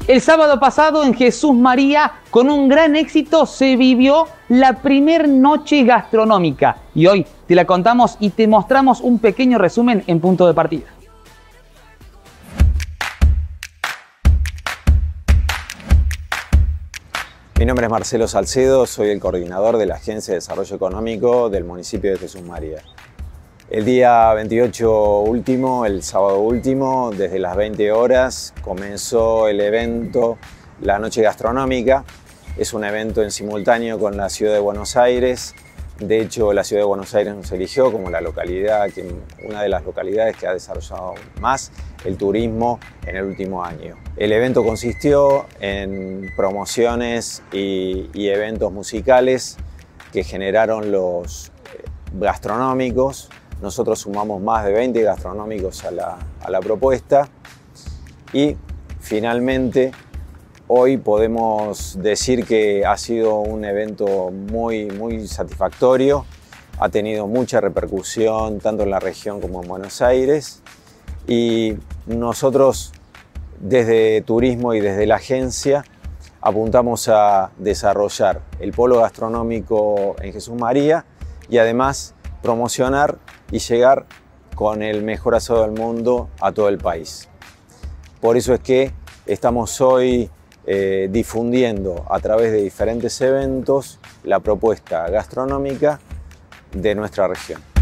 El sábado pasado en Jesús María, con un gran éxito, se vivió la primer noche gastronómica. Y hoy te la contamos y te mostramos un pequeño resumen en punto de partida. Mi nombre es Marcelo Salcedo, soy el coordinador de la Agencia de Desarrollo Económico del municipio de Jesús María. El día 28 último, el sábado último, desde las 20 horas, comenzó el evento La Noche Gastronómica. Es un evento en simultáneo con la Ciudad de Buenos Aires. De hecho, la Ciudad de Buenos Aires nos eligió como la localidad, una de las localidades que ha desarrollado más el turismo en el último año. El evento consistió en promociones y eventos musicales que generaron los gastronómicos. Nosotros sumamos más de 20 gastronómicos a la propuesta y finalmente hoy podemos decir que ha sido un evento muy satisfactorio. Ha tenido mucha repercusión tanto en la región como en Buenos Aires y nosotros desde Turismo y desde la agencia apuntamos a desarrollar el polo gastronómico en Jesús María y además promocionar y llegar con el mejor asado del mundo a todo el país. Por eso es que estamos hoy difundiendo a través de diferentes eventos la propuesta gastronómica de nuestra región.